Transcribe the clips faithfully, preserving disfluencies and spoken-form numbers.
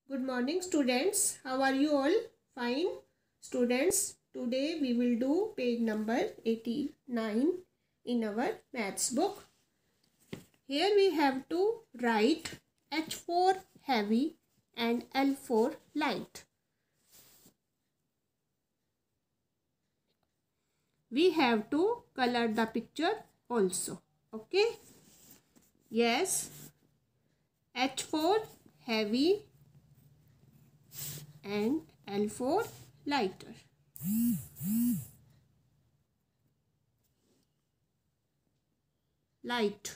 Good morning students. How are you all? Fine. Students, today we will do page number eighty-nine in our maths book. Here we have to write H for heavy and L for light. We have to color the picture also. Okay. Yes. H for heavy and L for lighter. Light,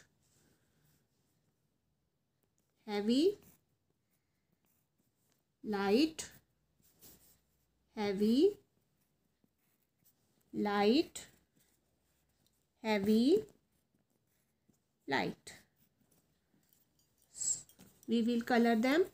heavy, light, heavy, light, heavy, light. We will color them.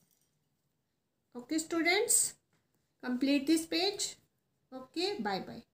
Okay students, complete this page. Okay, bye bye.